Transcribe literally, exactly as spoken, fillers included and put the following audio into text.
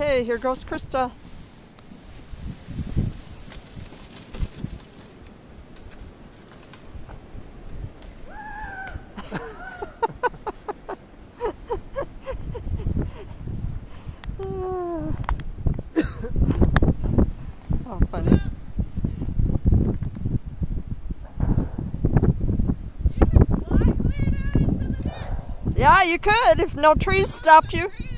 Okay, here goes Krista. Oh, funny. Yeah, you could if no trees stopped you.